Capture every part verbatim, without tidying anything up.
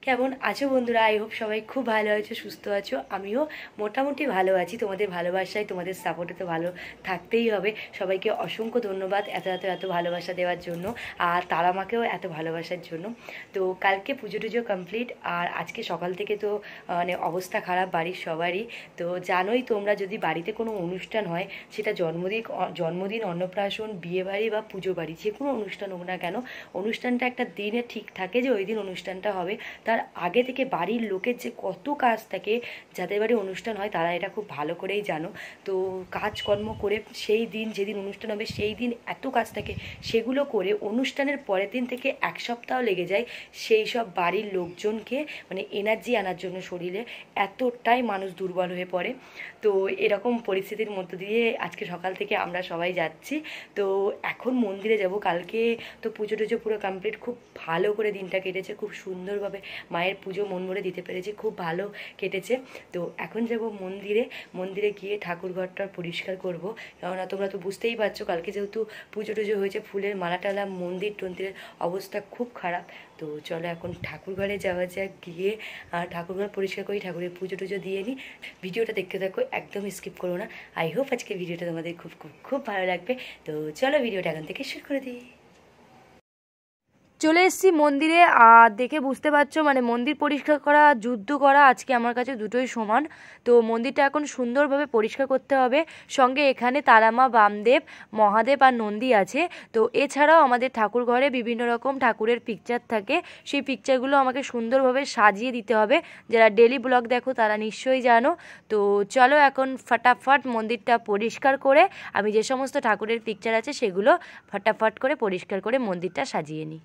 কেমন আছো বন্ধুরা? আই হোপ সবাই খুব ভালো আছো, সুস্থ আছো। আমিও মোটামুটি ভালো আছি। তোমাদের ভালোবাসায়, তোমাদের সাপোর্টে তো ভালো থাকতেই হবে। সবাইকে অসংখ্য ধন্যবাদ এত এত এত ভালোবাসা দেওয়ার জন্য, আর তারা মাকেও এত ভালোবাসার জন্য। তো কালকে পুজো টুজো কমপ্লিট, আর আজকে সকাল থেকে তো মানে অবস্থা খারাপ বাড়ির সবারই। তো জানোই তোমরা, যদি বাড়িতে কোনো অনুষ্ঠান হয়, সেটা জন্মদিন জন্মদিন অন্নপ্রাশন, বিয়েবাড়ি বা পুজো বাড়ি, যে কোনো অনুষ্ঠান হোক না কেন, অনুষ্ঠানটা একটা দিনে ঠিক থাকে যে ওই দিন অনুষ্ঠানটা হবে। তার আগে থেকে বাড়ির লোকের যে কত কাজ থাকে, যাদের বাড়ি অনুষ্ঠান হয় তারা এটা খুব ভালো করেই জানো। তো কাজকর্ম করে সেই দিন, যেদিন অনুষ্ঠান হবে সেই দিন এত কাজ থাকে, সেগুলো করে অনুষ্ঠানের পরের দিন থেকে এক সপ্তাহ লেগে যায় সেই সব বাড়ির লোকজনকে মানে এনার্জি আনার জন্য শরীরে। এতটাই মানুষ দুর্বল হয়ে পড়ে। তো এরকম পরিস্থিতির মধ্য দিয়ে আজকে সকাল থেকে আমরা সবাই যাচ্ছি। তো এখন মন্দিরে যাব। কালকে তো পুজো টুজো পুরো কমপ্লিট, খুব ভালো করে দিনটা কেটেছে, খুব সুন্দরভাবে মায়ের পুজো মন ভরে দিতে পেরেছি, খুব ভালো কেটেছে। তো এখন যাব মন্দিরে। মন্দিরে গিয়ে ঠাকুরঘরটা পরিষ্কার করব, কেননা তোমরা তো বুঝতেই পারছো কালকে যেহেতু পুজো টুজো হয়েছে, ফুলের মালা টালা, মন্দির টন্দিরের অবস্থা খুব খারাপ। তো চলো এখন ঠাকুরঘরে যাওয়া যাক, গিয়ে ঠাকুরঘর পরিষ্কার করি, ঠাকুরের পুজো টুজো দিয়ে নিই। ভিডিওটা দেখতে থাকো, একদম স্কিপ করো না। আই হোপ আজকে ভিডিওটা তোমাদের খুব খুব খুব ভালো লাগবে। তো চলো ভিডিওটা এখান থেকে শুরু করে দিই। চলে এসেছি মন্দিরে, আর দেখে বুঝতে পারছো মানে মন্দির পরিষ্কার করা, যুদ্ধ করা আজকে আমার কাছে দুটোই সমান। তো মন্দিরটা এখন সুন্দরভাবে পরিষ্কার করতে হবে। সঙ্গে এখানে তারামা, বামদেব, মহাদেব আর নন্দী আছে। তো এছাড়াও আমাদের ঠাকুর ঘরে বিভিন্ন রকম ঠাকুরের পিকচার থাকে, সেই পিকচারগুলো আমাকে সুন্দরভাবে সাজিয়ে দিতে হবে। যারা ডেলি ব্লগ দেখো তারা নিশ্চয়ই জানো। তো চলো এখন ফটাফট মন্দিরটা পরিষ্কার করে, আমি যে সমস্ত ঠাকুরের পিকচার আছে সেগুলো ফটাফট করে পরিষ্কার করে মন্দিরটা সাজিয়ে নিই।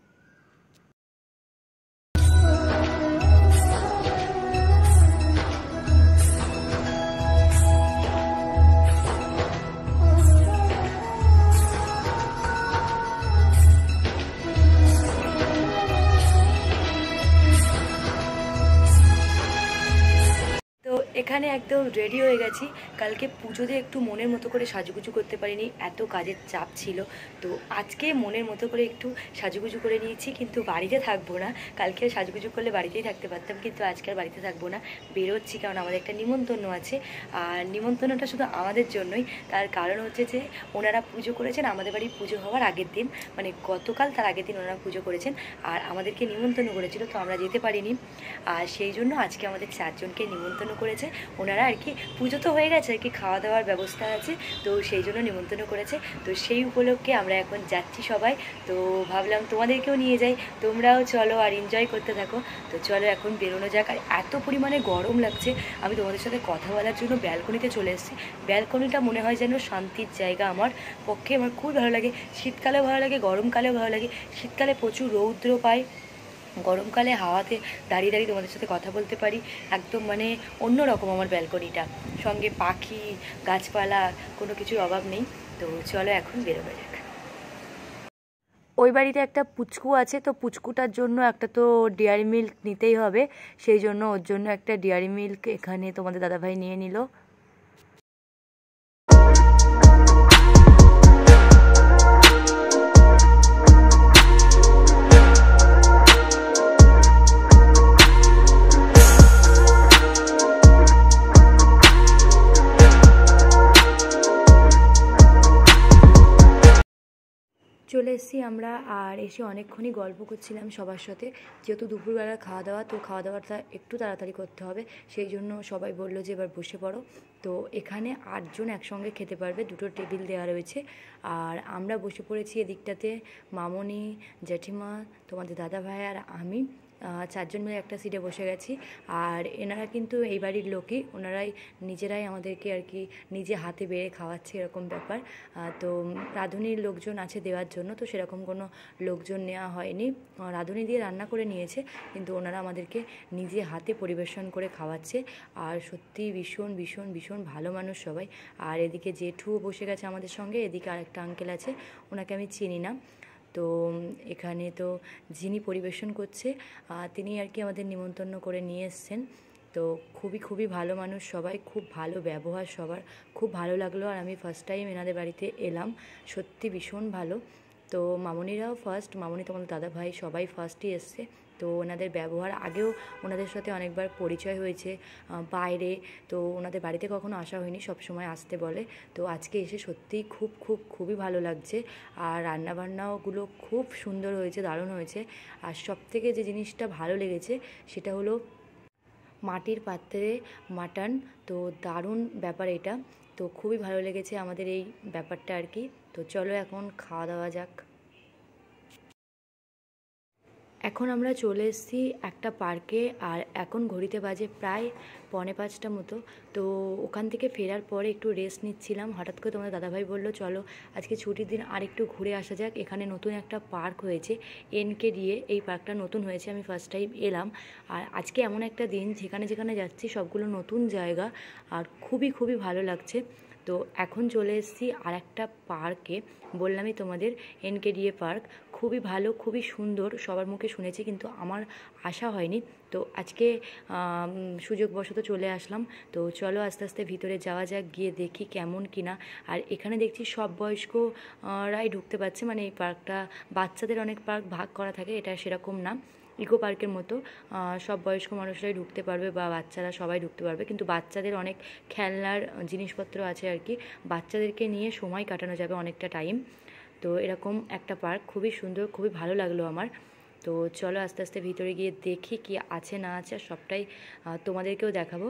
এখানে একদম রেডি হয়ে গেছি। কালকে পুজোতে একটু মনের মতো করে সাজুগুজু করতে পারিনি, এত কাজের চাপ ছিল। তো আজকে মনের মতো করে একটু সাজুগুজু করে নিয়েছি, কিন্তু বাড়িতে থাকবো না। কালকে সাজুগুজু করলে বাড়িতেই থাকতে পারতাম, কিন্তু আজকে আর বাড়িতে থাকবো না, বেরোচ্ছি। কারণ আমাদের একটা নিমন্ত্রণ আছে, আর নিমন্ত্রণটা শুধু আমাদের জন্যই। তার কারণ হচ্ছে যে ওনারা পুজো করেছেন আমাদের বাড়ি পুজো হওয়ার আগের দিন, মানে গতকাল, তার আগের দিন ওনারা পুজো করেছেন আর আমাদেরকে নিমন্ত্রণ করেছিল। তো আমরা যেতে পারিনি, আর সেই জন্য আজকে আমাদের চারজনকে নিমন্ত্রণ করেছে ওনারা আর কি। পুজো তো হয়ে গেছে আর কি, খাওয়া দাওয়ার ব্যবস্থা আছে, তো সেই জন্য নিমন্ত্রণ করেছে। তো সেই উপলক্ষে আমরা এখন যাচ্ছি সবাই। তো ভাবলাম তোমাদেরকেও নিয়ে যাই, তোমরাও চলো আর এনজয় করতে থাকো। তো চলো এখন বেরোনো যাক। আর এত পরিমাণে গরম লাগছে, আমি তোমাদের সাথে কথা বলার জন্য ব্যালকনিতে চলে এসেছি। ব্যালকনিটা মনে হয় যেন শান্তির জায়গা আমার পক্ষে, আমার খুব ভালো লাগে। শীতকালেও ভালো লাগে, গরমকালেও ভালো লাগে। শীতকালে প্রচুর রৌদ্র পাই, গরমকালে হাওয়াতে দাঁড়িয়ে দাঁড়িয়ে তোমাদের সাথে কথা বলতে পারি, একদম মানে অন্যরকম আমার ব্যালকনিটা। সঙ্গে পাখি, গাছপালা, কোনো কিছুর অভাব নেই। তো চলো এখন বেরোবে যাক। ওই বাড়িতে একটা পুচকু আছে, তো পুচকুটার জন্য একটা তো ডেয়ারি মিল্ক নিতেই হবে, সেই জন্য ওর জন্য একটা ডেয়ারি মিল্ক এখানে তোমাদের দাদাভাই নিয়ে নিল। চলে এসেছি আমরা, আর এসে অনেকক্ষণই গল্প করছিলাম সবার সাথে। যেহেতু দুপুরবেলার খাওয়া দাওয়া, তো খাওয়া দাওয়াটা একটু তাড়াতাড়ি করতে হবে, সেই জন্য সবাই বললো যে এবার বসে পড়ো। তো এখানে আটজন একসঙ্গে খেতে পারবে, দুটো টেবিল দেওয়া রয়েছে। আর আমরা বসে পড়েছি এদিকটাতে, মামনি, জেঠিমা, তোমাদের দাদা ভাই আর আমি চারজন মিলে একটা সিটে বসে গেছি। আর এনারা কিন্তু এই বাড়ির লোকই, ওনারাই নিজেরাই আমাদেরকে আর কি নিজে হাতে বেড়ে খাওয়াচ্ছে, এরকম ব্যাপার। তো রাঁধুনির লোকজন আছে দেওয়ার জন্য, তো সেরকম কোনো লোকজন নেওয়া হয়নি, রাঁধুনি দিয়ে রান্না করে নিয়েছে, কিন্তু ওনারা আমাদেরকে নিজে হাতে পরিবেশন করে খাওয়াচ্ছে। আর সত্যি ভীষণ ভীষণ ভীষণ ভালো মানুষ সবাই। আর এদিকে জেঠুও বসে গেছে আমাদের সঙ্গে, এদিকে আরেকটা আঙ্কেল আছে, ওনাকে আমি চিনি না। তো এখানে তো যিনি পরিবেশন করছে তিনি আর কি আমাদের নিমন্ত্রণ করে নিয়ে এসছেন। তো খুবই খুবই ভালো মানুষ সবাই, খুব ভালো ব্যবহার সবার, খুব ভালো লাগলো। আর আমি ফার্স্ট টাইম এনাদের বাড়িতে এলাম, সত্যি ভীষণ ভালো। তো মামনিরাও ফার্স্ট, মামনি তোমাদের দাদা ভাই সবাই ফার্স্টই এসছে। তো ওনাদের ব্যবহার, আগেও ওনাদের সাথে অনেকবার পরিচয় হয়েছে বাইরে, তো ওনাদের বাড়িতে কখনো আসা হয়নি, সব সময় আসতে বলে। তো আজকে এসে সত্যিই খুব খুব খুবই ভালো লাগছে। আর রান্নাবান্নাগুলো খুব সুন্দর হয়েছে, দারুণ হয়েছে। আর সবথেকে যে জিনিসটা ভালো লেগেছে সেটা হলো মাটির পাত্রে মাটন। তো দারুণ ব্যাপার এটা, তো খুবই ভালো লেগেছে আমাদের এই ব্যাপারটা আর কি। তো চলো এখন খাওয়া দাওয়া যাক। এখন আমরা চলে এসেছি একটা পার্কে, আর এখন ঘড়িতে বাজে প্রায় পৌনে পাঁচটা মতো। তো ওখান থেকে ফেরার পরে একটু রেস্ট নিচ্ছিলাম, হঠাৎ করে তোমাদের দাদাভাই বললো চলো আজকে ছুটির দিন আর একটু ঘুরে আসা যাক। এখানে নতুন একটা পার্ক হয়েছে, এনকে দিয়ে, এই পার্কটা নতুন হয়েছে, আমি ফার্স্ট টাইম এলাম। আর আজকে এমন একটা দিন যেখানে যেখানে যাচ্ছি সবগুলো নতুন জায়গা, আর খুবই খুবই ভালো লাগছে। তো এখন চলে এসেছি আর একটা পার্কে, বললামই তোমাদের এনকেডিএ পার্ক, খুবই ভালো, খুবই সুন্দর, সবার মুখে শুনেছি কিন্তু আমার আসা হয়নি। তো আজকে সুযোগবশত চলে আসলাম। তো চলো আস্তে আস্তে ভিতরে যাওয়া যাক, গিয়ে দেখি কেমন কিনা। আর এখানে দেখছি সব বয়স্করাই ঢুকতে পারছে, মানে এই পার্কটা বাচ্চাদের অনেক পার্ক ভাগ করা থাকে, এটা সেরকম না, ইকো পার্কের মতো সব বয়স্ক মানুষরাই ঢুকতে পারবে বা বাচ্চারা সবাই ঢুকতে পারবে। কিন্তু বাচ্চাদের অনেক খেলনার জিনিসপত্র আছে আর কি, বাচ্চাদেরকে নিয়ে সময় কাটানো যাবে অনেকটা টাইম। তো এরকম একটা পার্ক খুবই সুন্দর, খুবই ভালো লাগলো আমার। তো চলো আস্তে আস্তে ভিতরে গিয়ে দেখি কি আছে না আছে, সবটাই তোমাদেরকেও দেখাবো।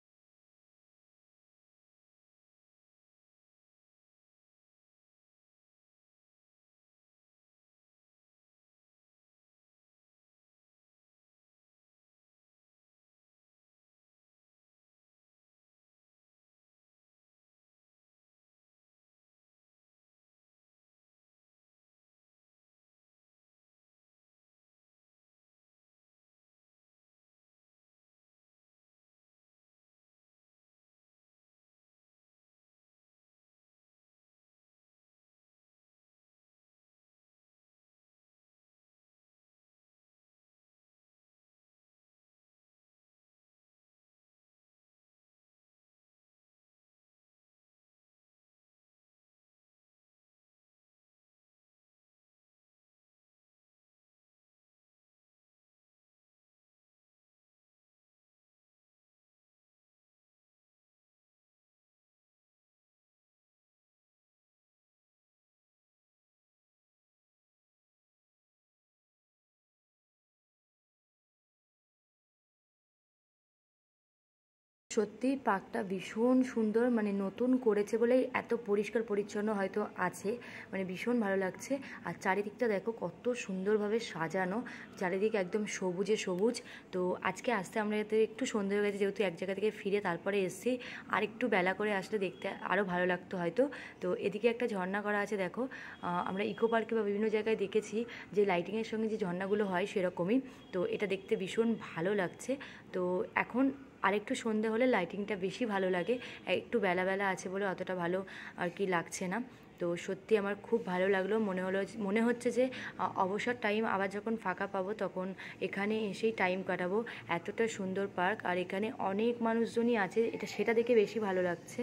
সত্যিই পার্কটা ভীষণ সুন্দর, মানে নতুন করেছে বলেই এত পরিষ্কার পরিচ্ছন্ন হয়তো আছে, মানে ভীষণ ভালো লাগছে। আর চারিদিকটা দেখো কত সুন্দরভাবে সাজানো, চারিদিক একদম সবুজে সবুজ। তো আজকে আসতে আমরা এতে একটু সন্ধ্যে হয়ে গেছে, যেহেতু এক জায়গা থেকে ফিরে তারপরে এসেছি, আর একটু বেলা করে আসলে দেখতে আরও ভালো লাগতো হয়তো। তো এদিকে একটা ঝর্ণা করা আছে দেখো, আমরা ইকো পার্কে বা বিভিন্ন জায়গায় দেখেছি যে লাইটিংয়ের সঙ্গে যে ঝর্ণাগুলো হয় সেরকমই। তো এটা দেখতে ভীষণ ভালো লাগছে। তো এখন আরেকটু সন্ধে হলে লাইটিংটা বেশি ভালো লাগে, একটু বেলা বেলা আছে বলে অতটা ভালো আর কি লাগছে না। তো সত্যি আমার খুব ভালো লাগলো, মনে হলো মনে হচ্ছে যে অবসর টাইম আবার যখন ফাঁকা পাবো তখন এখানে এসেই টাইম কাটাবো। এতটা সুন্দর পার্ক, আর এখানে অনেক মানুষজনই আছে, এটা সেটা দেখে বেশি ভালো লাগছে।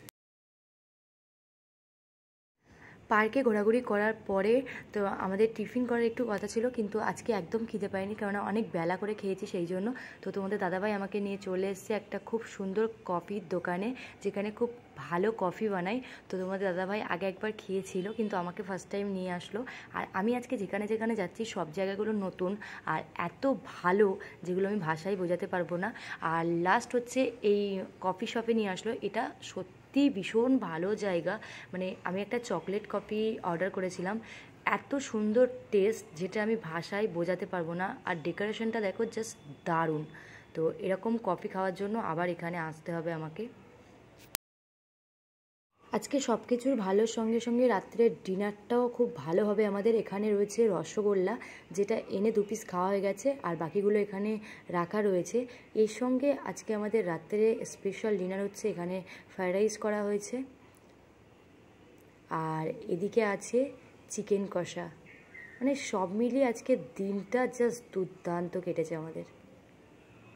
পার্কে ঘোরাঘুরি করার পরে তো আমাদের টিফিন করার একটু কথা ছিল, কিন্তু আজকে একদম খিদে পাইনি, কেননা অনেক বেলা করে খেয়েছি সেই জন্য। তো তোমাদের দাদাভাই আমাকে নিয়ে চলে এসেছে একটা খুব সুন্দর কফির দোকানে, যেখানে খুব ভালো কফি বানায়। তো তোমাদের দাদাভাই আগে একবার খেয়েছিল, কিন্তু আমাকে ফার্স্ট টাইম নিয়ে আসলো। আর আমি আজকে যেখানে যেখানে যাচ্ছি সব জায়গাগুলো নতুন আর এত ভালো, যেগুলো আমি ভাষায় বোঝাতে পারবো না। আর লাস্ট হচ্ছে এই কফি শপে নিয়ে আসলো, এটা সত্যি ভীষণ ভালো জায়গা। মানে আমি একটা চকলেট কফি অর্ডার করেছিলাম, এত সুন্দর টেস্ট যেটা আমি ভাষায় বোঝাতে পারবো না। আর ডেকোরেশনটা দেখো জাস্ট দারুণ। তো এরকম কফি খাওয়ার জন্য আবার এখানে আসতে হবে আমাকে। আজকে সব কিছুর ভালোর সঙ্গে সঙ্গে রাত্রের ডিনারটাও খুব ভালো হবে আমাদের। এখানে রয়েছে রসগোল্লা, যেটা এনে দু পিস খাওয়া হয়ে গেছে, আর বাকিগুলো এখানে রাখা রয়েছে। এর সঙ্গে আজকে আমাদের রাত্রে স্পেশাল ডিনার হচ্ছে, এখানে ফ্রাইড রাইস করা হয়েছে, আর এদিকে আছে চিকেন কষা। মানে সব মিলিয়ে আজকে দিনটা জাস্ট দুর্দান্ত কেটেছে আমাদের।